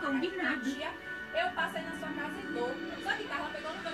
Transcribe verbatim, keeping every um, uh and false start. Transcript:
combinado. Tia, eu passei na sua casa em dor. Só que Carla pegou no